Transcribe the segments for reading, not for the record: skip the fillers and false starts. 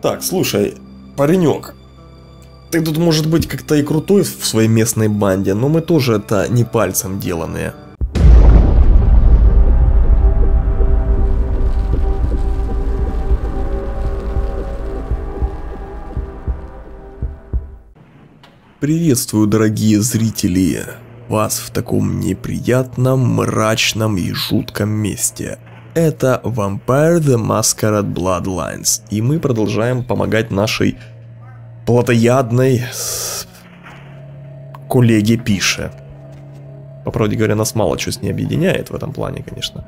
Так, слушай, паренек, ты тут, может быть, как-то и крутой в своей местной банде, но мы тоже это не пальцем деланные. Приветствую, дорогие зрители, вас в таком неприятном, мрачном и жутком месте. Это Vampire the Masquerade Bloodlines, и мы продолжаем помогать нашей плотоядной коллеге Пише. По правде говоря, нас мало что с ней объединяет в этом плане, конечно.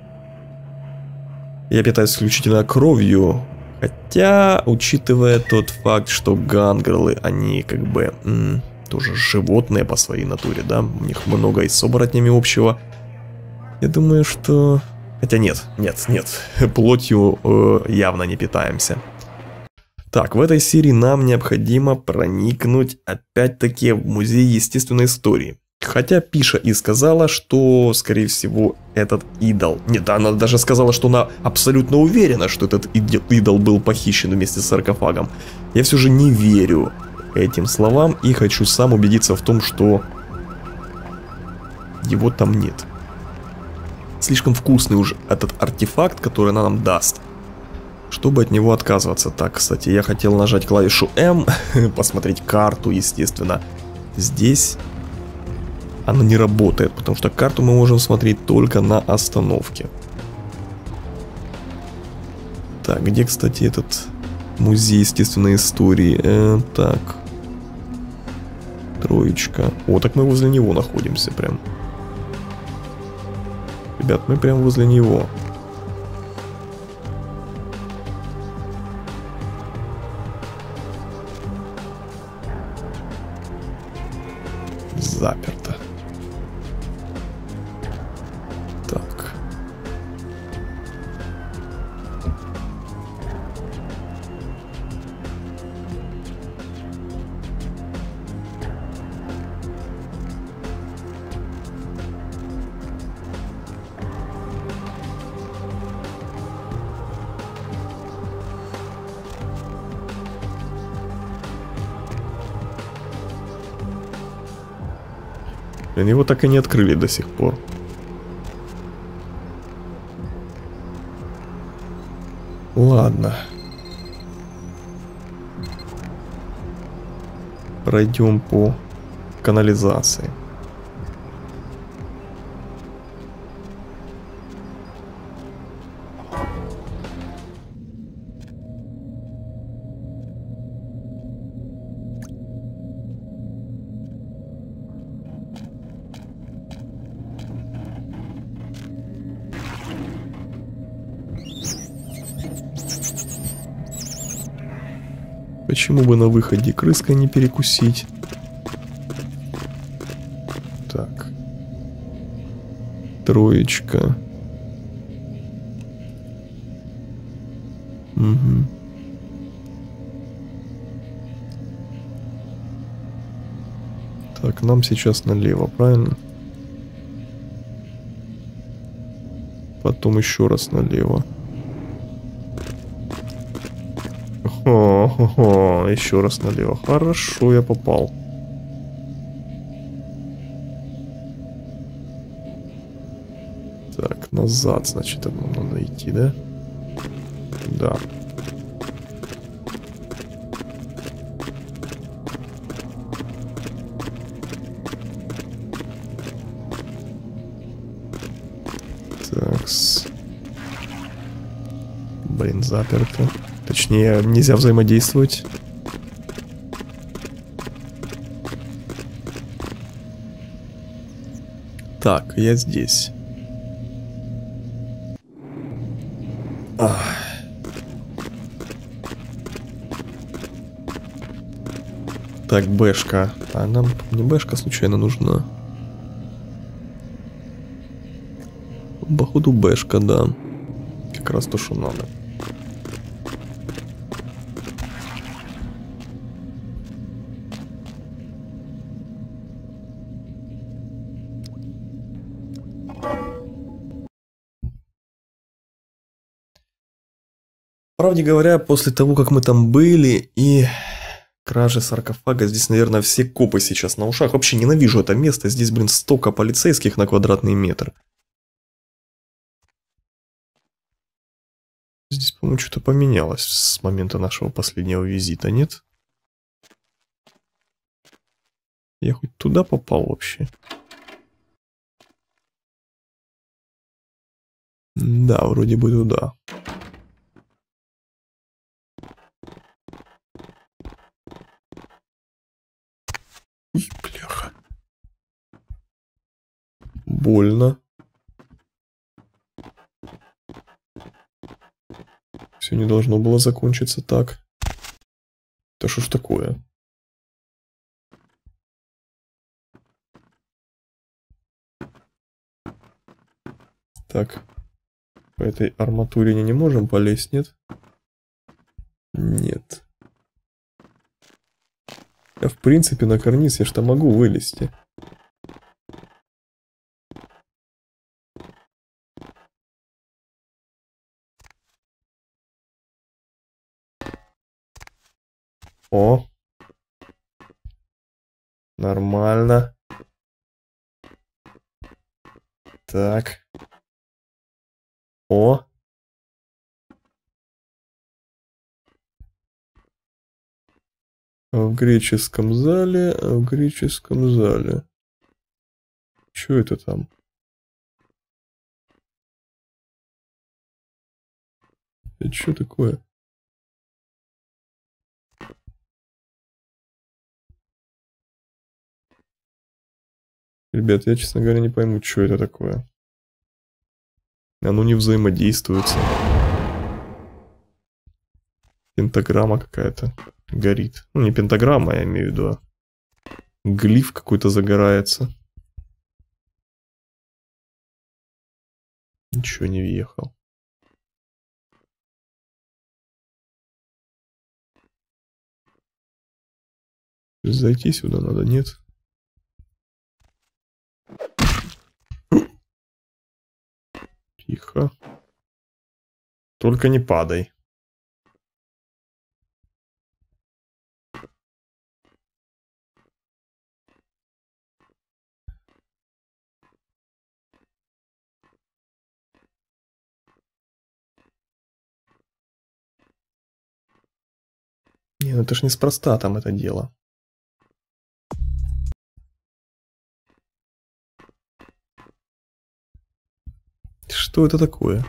Я питаюсь исключительно кровью, хотя, учитывая тот факт, что гангрелы, они как бы тоже животные по своей натуре, да, у них много и с оборотнями общего. Я думаю, что... Хотя нет, плотью явно не питаемся. Так, в этой серии нам необходимо проникнуть опять-таки в музей естественной истории. Хотя Пиша и сказала, что, скорее всего, этот идол... Нет, она даже сказала, что она абсолютно уверена, что этот идол был похищен вместе с саркофагом. Я все же не верю этим словам и хочу сам убедиться в том, что его там нет. Слишком вкусный уже этот артефакт, который она нам даст, чтобы от него отказываться. Так, кстати, я хотел нажать клавишу М, посмотреть карту, естественно. Здесь она не работает, потому что карту мы можем смотреть только на остановке. Так, где, кстати, этот музей естественной истории? Так. Троечка. О, так мы возле него находимся прям. Ребят, мы прям возле него. Заперто. Так. Его так и не открыли до сих пор. Ладно. Пройдем по канализации. Почему бы на выходе крыской не перекусить? Так. Троечка. Угу. Так, нам сейчас налево, правильно? Потом еще раз налево. О, еще раз налево. Хорошо, я попал. Так, назад, значит, нам надо идти, да? Да. Такс. Блин, заперто. Точнее, нельзя взаимодействовать. Так, я здесь. Так, бэшка. А нам не бэшка случайно нужна? Походу бэшка, да. Как раз то, что надо. Правде говоря, после того, как мы там были и кражи саркофага, здесь, наверное, все копы сейчас на ушах. Вообще ненавижу это место. Здесь, блин, столько полицейских на квадратный метр. Здесь, по-моему, что-то поменялось с момента нашего последнего визита, нет? Я хоть туда попал вообще? Да, вроде бы туда. Ih, бляха. Больно. Все не должно было закончиться так. Да что ж такое? Так. По этой арматуре не можем полезть, нет? Нет. Я в принципе на карниз, я что могу вылезти. О. Нормально. Так. О. В греческом зале, в греческом зале. Что это там? Это что такое? Ребят, я, честно говоря, не пойму, что это такое. Оно не взаимодействуется. Пентаграмма какая-то горит. Ну, не пентаграмма, я имею в виду, а глиф какой-то загорается. Ничего не въехал. Зайти сюда надо, нет? Тихо. Только не падай. Не, ну это ж неспроста там это дело. Что это такое?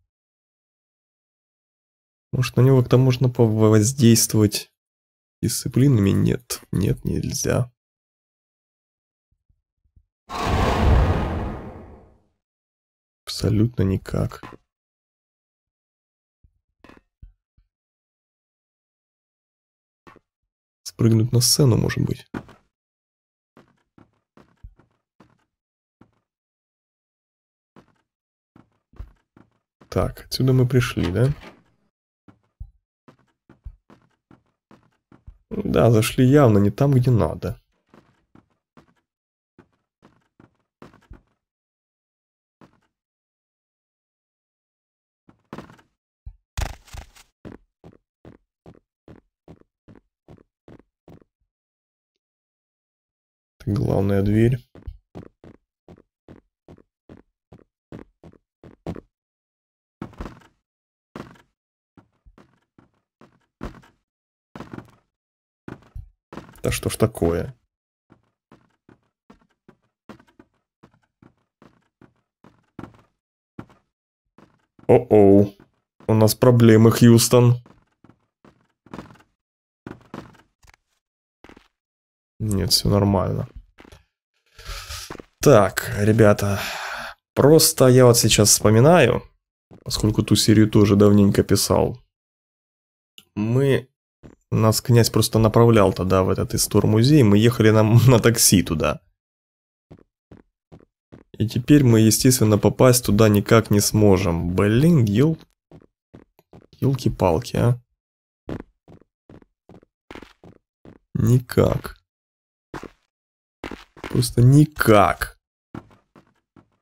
Может, на него как-то можно повоздействовать дисциплинами? Нет, нет, нельзя. Абсолютно никак. Спрыгнуть на сцену, может быть. Так, отсюда мы пришли, да? Да, зашли явно не там, где надо. Это главная дверь. Да что ж такое? О-оу. У нас проблемы, Хьюстон. Нет, все нормально. Так, ребята. Просто я вот сейчас вспоминаю, поскольку ту серию тоже давненько писал. Нас князь просто направлял тогда в этот Истор-музей, мы ехали на такси туда. И теперь мы, естественно, попасть туда никак не сможем. Блин, елки-палки, а. Никак. Просто никак.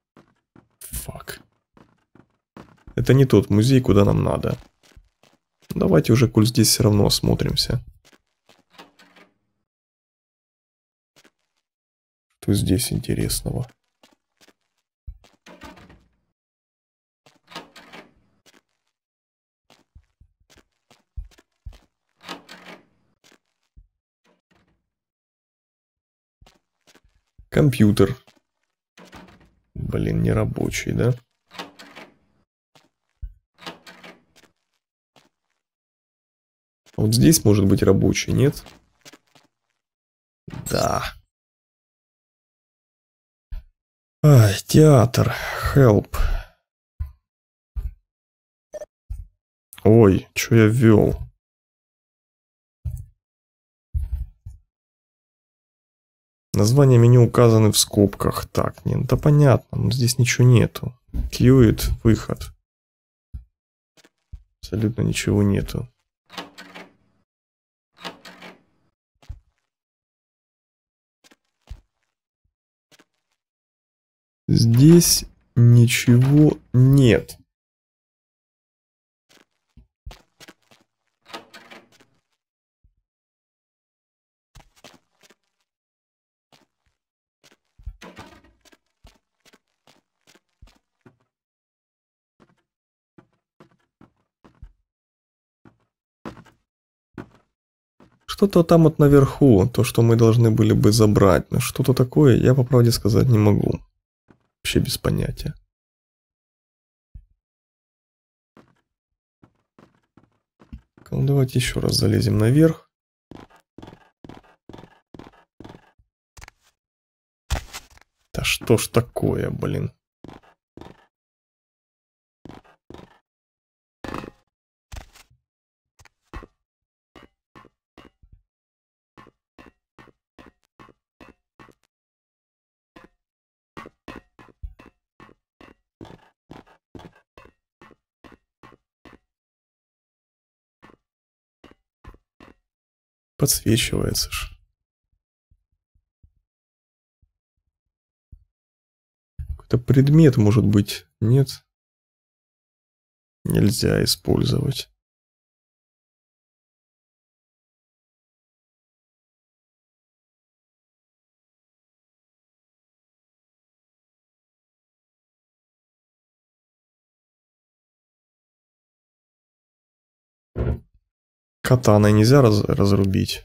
Фак. Это не тот музей, куда нам надо. Давайте уже, коль здесь все равно осмотримся. Что здесь интересного? Компьютер. Блин, не рабочий, да? Вот здесь может быть рабочий, нет? Да. Ай, театр. Help. Ой, что я ввел? Названия меню указаны в скобках. Так, нет, да понятно, здесь ничего нету. Queued, выход. Абсолютно ничего нету. Здесь ничего нет. Что-то там вот наверху, то, что мы должны были бы забрать. Но что-то такое, я по правде сказать не могу. Вообще без понятия. Ну, давайте еще раз залезем наверх. Да что ж такое, блин. Подсвечивается ж. Какой-то предмет, может быть, нет? Нельзя использовать. Катаной нельзя разрубить.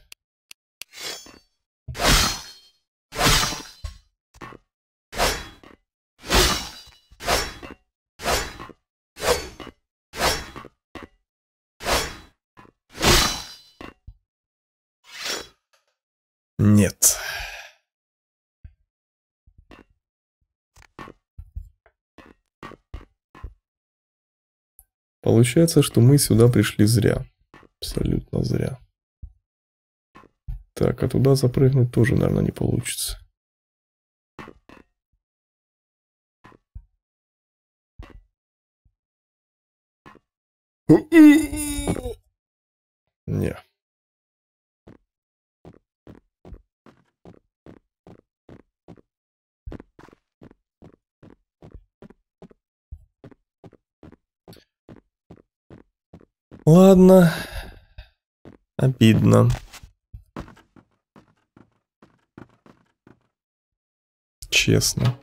Нет. Получается, что мы сюда пришли зря. Абсолютно зря. Так, а туда запрыгнуть тоже, наверное, не получится. Не. Ладно. Обидно. Честно.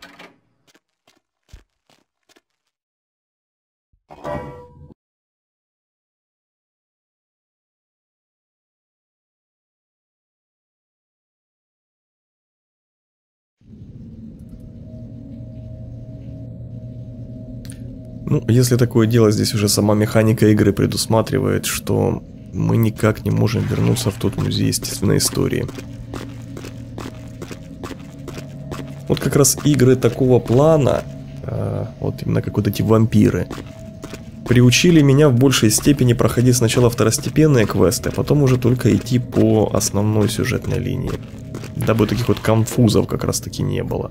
Ну, если такое дело, здесь уже сама механика игры предусматривает, что мы никак не можем вернуться в тот музей естественной истории. Вот как раз игры такого плана, вот именно как вот эти вампиры, приучили меня в большей степени проходить сначала второстепенные квесты, а потом уже только идти по основной сюжетной линии. Дабы таких вот конфузов как раз таки не было.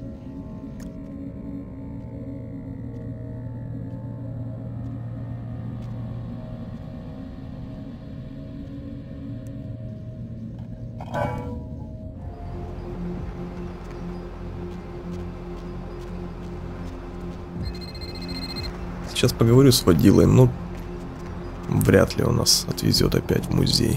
Сейчас поговорю с водилой, но вряд ли он нас отвезет опять в музей.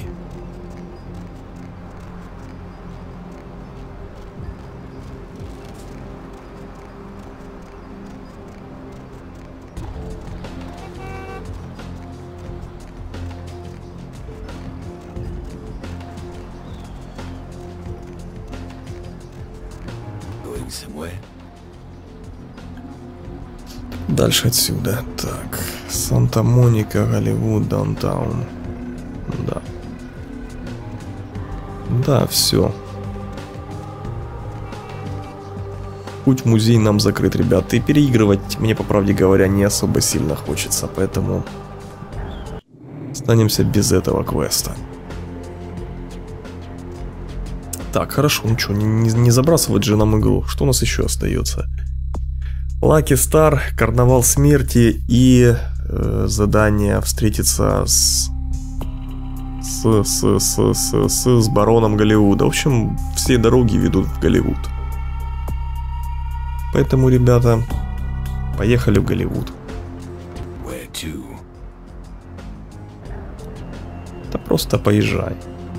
Дальше отсюда. Так. Санта-Моника, Голливуд, Даунтаун. Да. Да, все. Путь в музей нам закрыт, ребята. И переигрывать мне, по правде говоря, не особо сильно хочется. Поэтому останемся без этого квеста. Так, хорошо. Ну что, не забрасывать же нам игру. Что у нас еще остается? Лаки Стар, Карнавал Смерти и задание встретиться с бароном Голливуда. В общем, все дороги ведут в Голливуд. Поэтому, ребята, поехали в Голливуд. Да просто поезжай.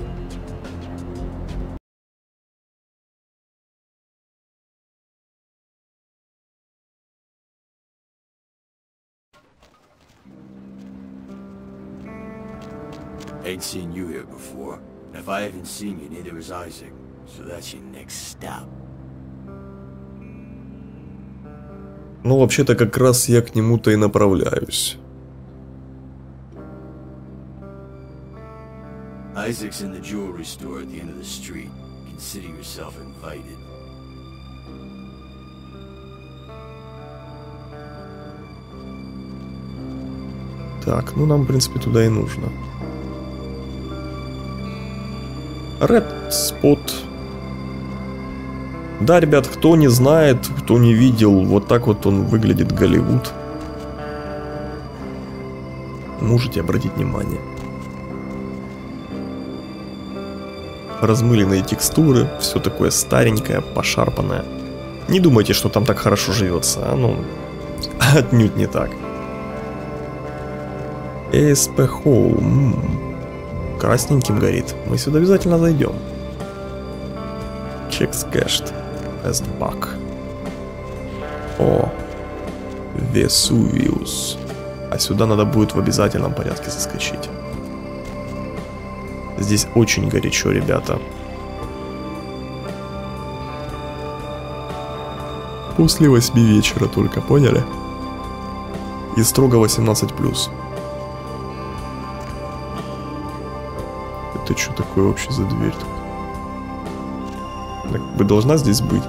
Ain't seen you here before. If I haven't seen you, neither has Isaac. So that's your next stop. Ну, вообще-то, как раз я к нему-то и направляюсь. Isaac's in the jewelry store at the end of the street. Consider yourself invited. Так, ну нам, в принципе, туда и нужно. Red Spot. Да, ребят, кто не знает, кто не видел, вот так вот он выглядит Голливуд. Можете обратить внимание. Размыленные текстуры, все такое старенькое, пошарпанное. Не думайте, что там так хорошо живется, а ну, отнюдь не так. ASP Hall. Красненьким горит. Мы сюда обязательно зайдем. Checks cached. Fast back. О, Весувиус. А сюда надо будет в обязательном порядке заскочить. Здесь очень горячо, ребята. После 8 вечера только, поняли? И строго 18+. Это что такое вообще за дверь тут? Как бы должна здесь быть.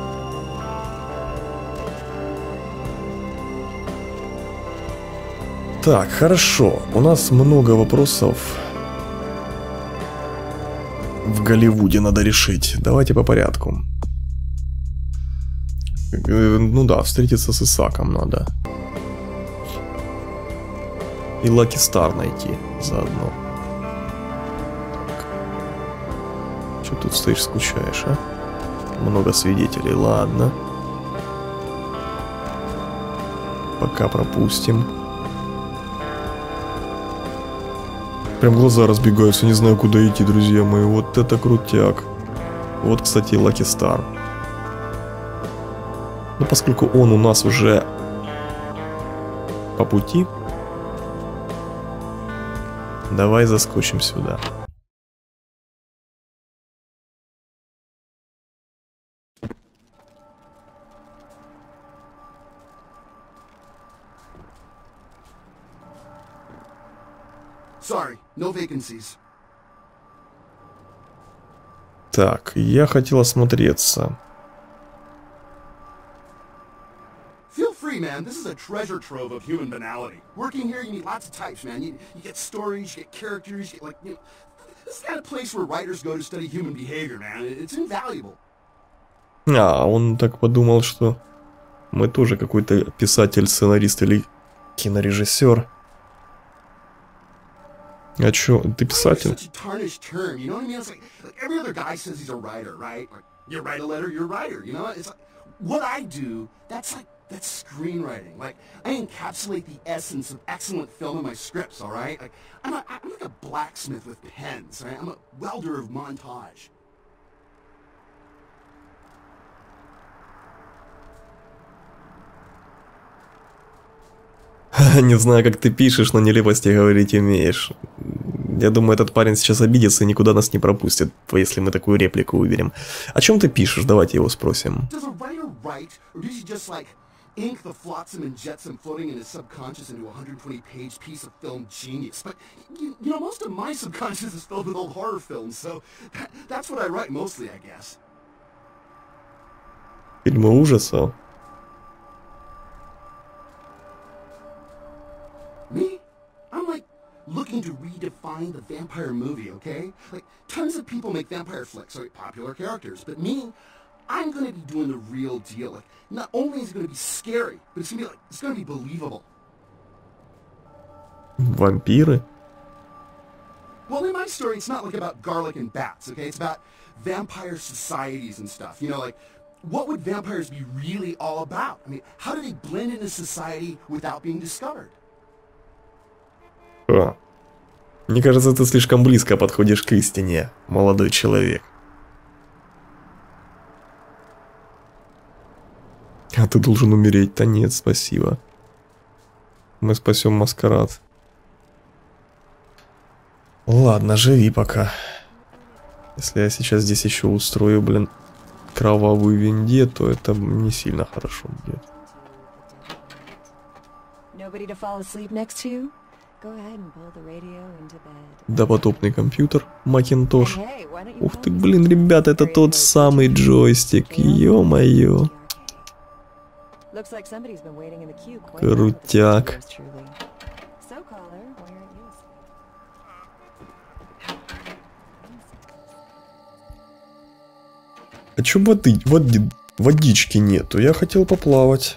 Так, хорошо. У нас много вопросов в Голливуде надо решить. Давайте по порядку. Ну да, встретиться с Исаком надо. И Лаки Стар найти заодно. Что тут стоишь, скучаешь, а? Много свидетелей, ладно. Пока пропустим. Прям глаза разбегаются, не знаю, куда идти, друзья мои. Вот это крутяк. Вот, кстати, Лаки Стар. Но поскольку он у нас уже по пути, давай заскочим сюда. Sorry, no vacancies. Так, я хотел осмотреться. Feel free, man. This is a treasure trove of human banality. Working here, you meet lots of types, man. You get stories, you get characters, you get, like, you know, this is the kind of place where writers go to study human behavior, man. It's invaluable. А, он так подумал, что мы тоже какой-то писатель, сценарист или кинорежиссер. А чё, ты писатель? That's screenwriting. Like, I encapsulate the essence of excellent film in my scripts, all right? Like, I'm like a blacksmith with pens, right? I'm a welder of montage. Не знаю, как ты пишешь, но нелепости говорить умеешь. Я думаю, этот парень сейчас обидится и никуда нас не пропустит, если мы такую реплику выберем. О чем ты пишешь? Давайте его спросим. Ink the flotsam and jetsam floating in his subconscious into a 120-page piece of film genius. But, you know, most of my subconscious is filled with old horror films, so that's what I write mostly, I guess. Фильмы ужасов? Me? I'm like looking to redefine the vampire movie, okay? Like, tons of people make vampire flicks, or popular characters, but me, I'm gonna be doing the real deal. Like, not only is it gonna be scary, but it's gonna be believable. Вампиры? Well, in my story, it's not like about garlic and bats, okay? It's about vampire societies and stuff. You know, like, what would vampires be really all about? I mean, how do they blend into society without being discovered? Мне кажется, ты слишком близко подходишь к истине, молодой человек. А ты должен умереть. Да нет, спасибо. Мы спасем маскарад. Ладно, живи пока. Если я сейчас здесь еще устрою, блин, кровавую вендетту, это не сильно хорошо будет. Допотопный компьютер, Макинтош. Ух ты, блин, ребята, это тот самый джойстик, ё-моё. Крутяк. А чё водички нету? Я хотел поплавать.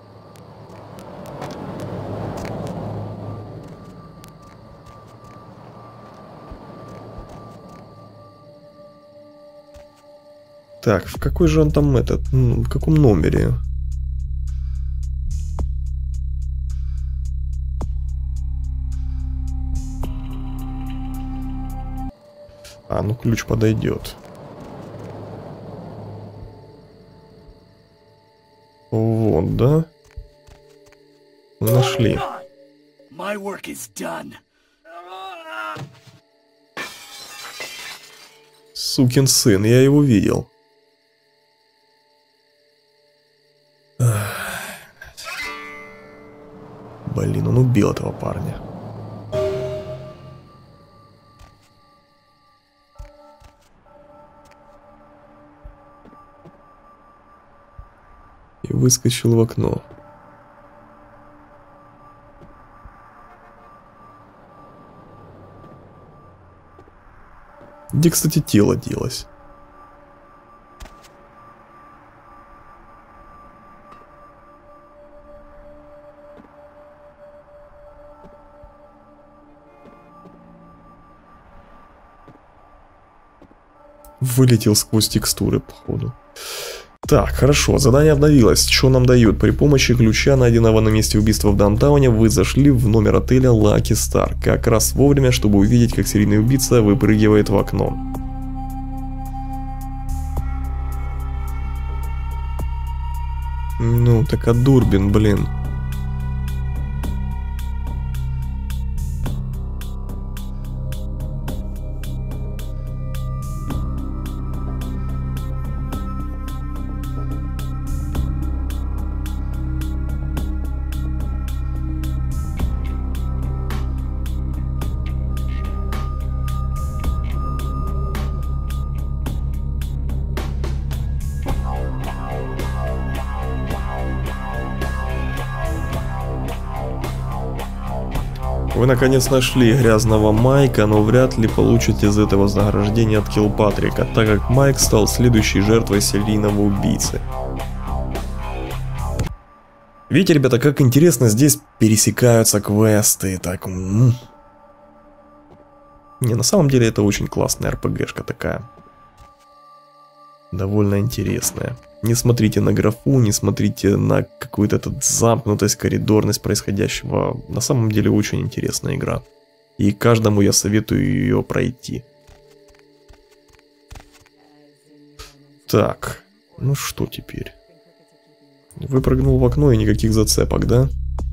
Так, в какой же он там этот? В каком номере? А, ну ключ подойдет. Вот, да? Нашли. Сукин сын, я его видел. Блин, он убил этого парня. И выскочил в окно. Где, кстати, тело делось? Вылетел сквозь текстуры, походу. Так, хорошо, задание обновилось. Что нам дают? При помощи ключа, найденного на месте убийства в даунтауне, вы зашли в номер отеля Lucky Star. Как раз вовремя, чтобы увидеть, как серийный убийца выпрыгивает в окно. Ну, так а Дурбин, блин. Вы наконец нашли грязного Майка, но вряд ли получите из этого вознаграждение от Килпатрика, так как Майк стал следующей жертвой серийного убийцы. Видите, ребята, как интересно здесь пересекаются квесты. Так, не, на самом деле это очень классная РПГшка такая. довольно интересная. Не смотрите на графу, не смотрите на какую-то этот замкнутость, коридорность происходящего. На самом деле очень интересная игра. И каждому я советую ее пройти. Так, ну что теперь? Выпрыгнул в окно и никаких зацепок, да?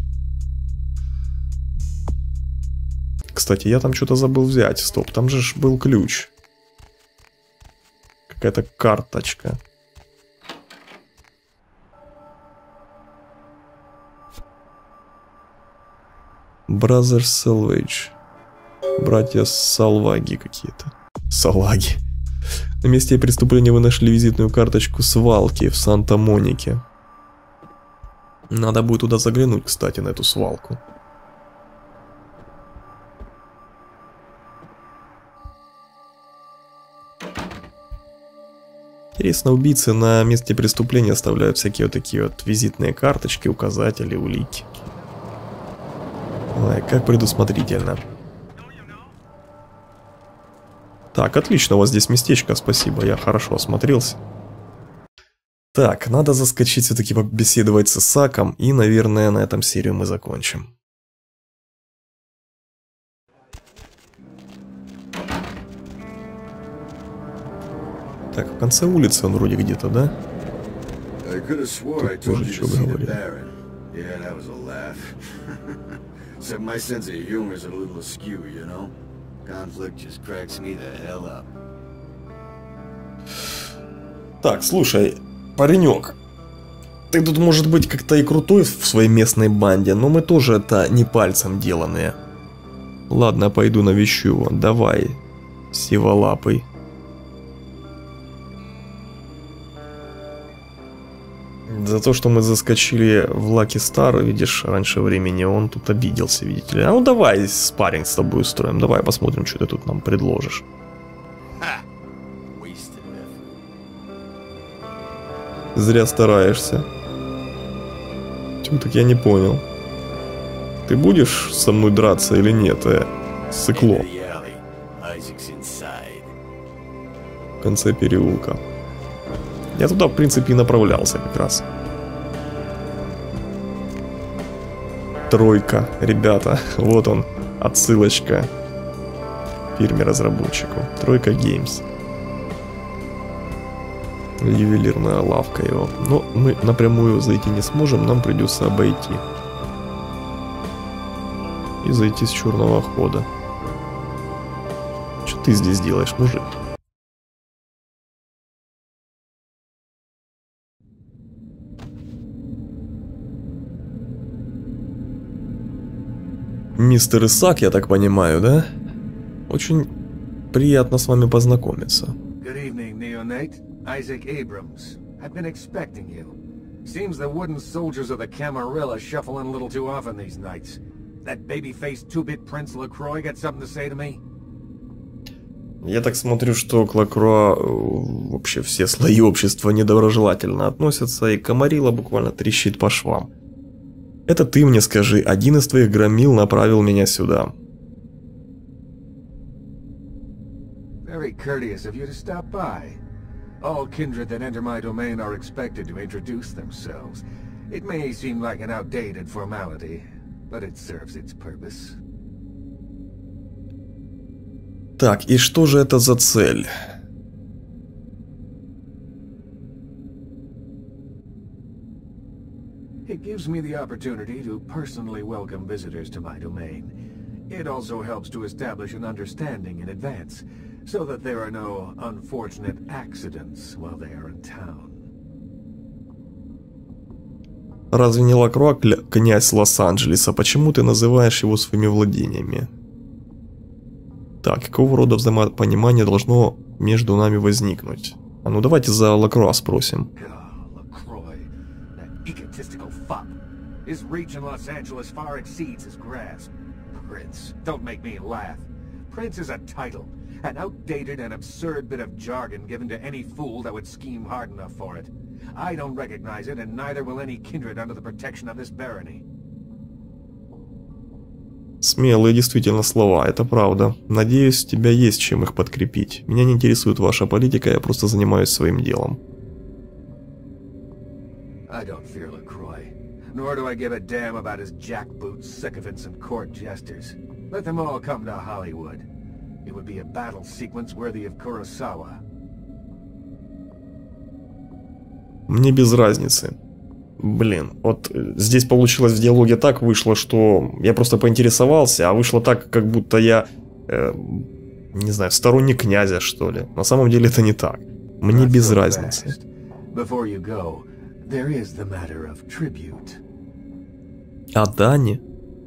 Кстати, я там что-то забыл взять. Стоп, там же был ключ. Какая-то карточка. Brothers Salvage. Братья Салваги какие-то. Салаги. На месте преступления вы нашли визитную карточку свалки в Санта-Монике. Надо будет туда заглянуть, кстати, на эту свалку. Интересно, убийцы на месте преступления оставляют всякие вот такие вот визитные карточки, указатели, улики. Ой, как предусмотрительно. Так, отлично, у вас здесь местечко, спасибо, я хорошо осмотрелся. Так, надо заскочить все-таки побеседовать с Исаком, и, наверное, на этом серию мы закончим. Так, в конце улицы он вроде где-то, да? Тут тоже что говорит. Так, слушай, паренек, ты тут, может быть, как-то и крутой в своей местной банде, но мы тоже это не пальцем деланные. Ладно, пойду навещу его, давай, сиволапый. За то, что мы заскочили в Лаки Стар, видишь, раньше времени, он тут обиделся, видите ли. А ну давай спарринг с тобой устроим, давай посмотрим, что ты тут нам предложишь. Зря стараешься. Чего так я не понял. Ты будешь со мной драться или нет, сыкло? В конце переулка. Я туда, в принципе, и направлялся как раз. Тройка, ребята, вот он, отсылочка фирме-разработчику. Тройка Games. Ювелирная лавка его. Но мы напрямую зайти не сможем, нам придется обойти. И зайти с черного хода. Что ты здесь делаешь, мужик? Мистер Исак, я так понимаю, да? Очень приятно с вами познакомиться. Good evening, Neonate. Isaac Abrams. I've been expecting you. Seems the wooden soldiers of the Camarilla shuffling a little too often these nights. That baby-faced two-bit Prince LaCroix got something to say to me? Я так смотрю, что к Лакруа вообще все слои общества недоброжелательно относятся, и Камарилла буквально трещит по швам. Это ты мне скажи, один из твоих громил направил меня сюда. Very courteous of you to stop by. All kindred that enter my domain are expected to introduce themselves. It may seem like an outdated formality, but it serves its purpose. Так, и что же это за цель? It gives me the opportunity to personally welcome visitors to my domain. It also helps to establish an understanding in advance, so that there are no unfortunate accidents while they are in town. Разве не Лакруа князь Лос-Анджелеса? Почему ты называешь его своими владениями? Так, какого рода взаимопонимание должно между нами возникнуть? А ну давайте за Лакруа спросим. His reach in Los Angeles far exceeds his grasp. Prince, don't make me laugh. Prince is a title, an outdated and absurd bit of jargon given to any fool that would scheme hard enough for it. I don't recognize it, and neither will any kindred under the protection of this barony. Смелые действительно слова, это правда. Надеюсь, у тебя есть чем их подкрепить. Меня не интересует ваша политика, я просто занимаюсь своим делом. I don't fear LaCroix, nor do I give a damn about his jackboots, sycophants, and court jesters. Let them all come to Hollywood. It would be a battle sequence worthy of Kurosawa. Мне без разницы. Блин, вот здесь получилось в диалоге так вышло, что я просто поинтересовался, а вышло так, как будто я, не знаю, сторонник князя, что ли. На самом деле это не так. Мне без разницы. А Дани?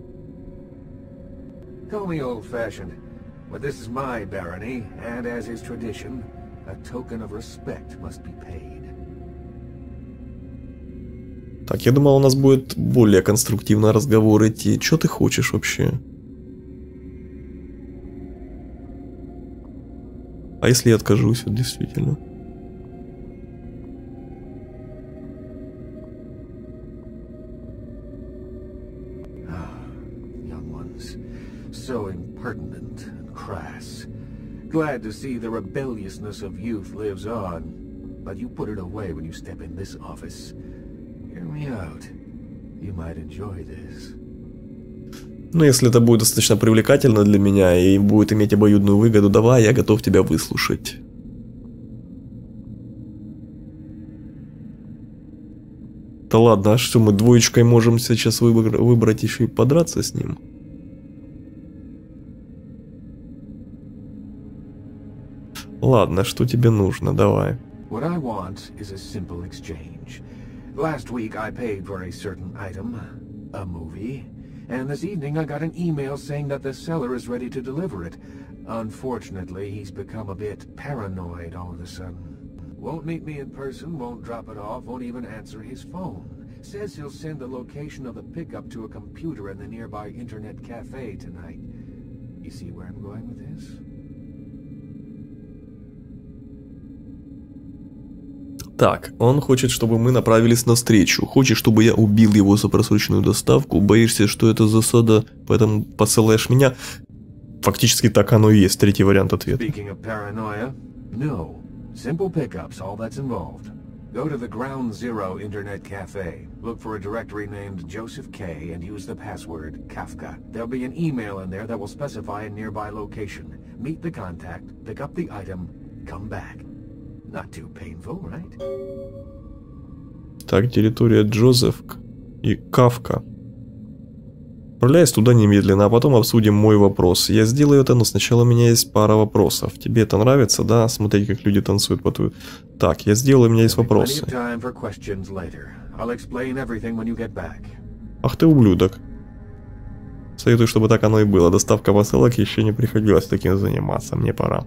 Call me old-fashioned, but this is my barony, and as is tradition, a token of respect must be paid. Так, я думал, у нас будет более конструктивный разговор идти. Что ты хочешь вообще? А если я откажусь, вот действительно? So impertinent and crass. Glad to see the rebelliousness of youth lives on. But you put it away when you step in this office. Hear me out. You might enjoy this. Ну, если это будет достаточно привлекательно для меня и будет иметь обоюдную выгоду, давай, я готов тебя выслушать. Да ладно, а что, мы двоечкой можем сейчас выбрать еще и подраться с ним? Ладно, что тебе нужно, давай. What I want is a simple exchange. Last week I paid for a certain item, a movie, and this evening I got an email saying that the seller is ready to deliver it. Unfortunately, he's become a bit paranoid all of a sudden. Won't meet me in person, won't drop it off, won't even answer his phone. Says he'll send the location of the pickup to a computer in the nearby internet cafe tonight. You see where I'm going with this? Так, он хочет, чтобы мы направились навстречу. Хочет, чтобы я убил его за просроченную доставку. Боишься, что это засада, поэтому посылаешь меня? Фактически так оно и есть. Третий вариант ответа. Simple pickups, all that's involved. Go to the Ground Zero Internet Cafe. Look for a directory named Joseph K. and use the password Kafka. There'll be an email in there that will specify a nearby location. Meet the contact, pick up the item, come back. Not too painful, right? Так, территория Джозеф и Кавка. Отправляюсь туда немедленно, а потом обсудим мой вопрос. Я сделаю это, но сначала у меня есть пара вопросов. Тебе это нравится, да? Смотреть, как люди танцуют по твою... Так, я сделаю, у меня есть вопросы. Ах ты ублюдок. Советую, чтобы так оно и было. Доставка посылок еще не приходилось таким заниматься. Мне пора.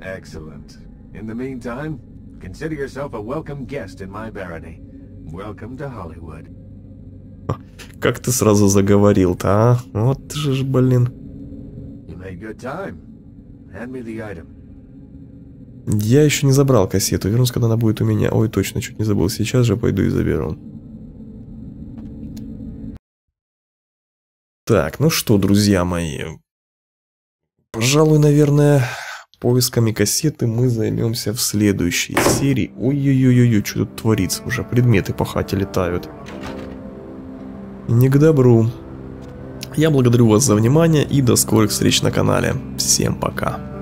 Consider yourself a welcome guest in my barony. Welcome to Hollywood. Как ты сразу заговорил-то, а? Вот ты же, блин. You made good time. Hand me the item. Я еще не забрал кассету. Вернусь, когда она будет у меня. Ой, точно, чуть не забыл. Сейчас же пойду и заберу. Так, ну что, друзья мои. Пожалуй, наверное... Поисками кассеты мы займемся в следующей серии. Ой-ой-ой-ой, что тут творится уже? Предметы по хате летают. Не к добру. Я благодарю вас за внимание и до скорых встреч на канале. Всем пока.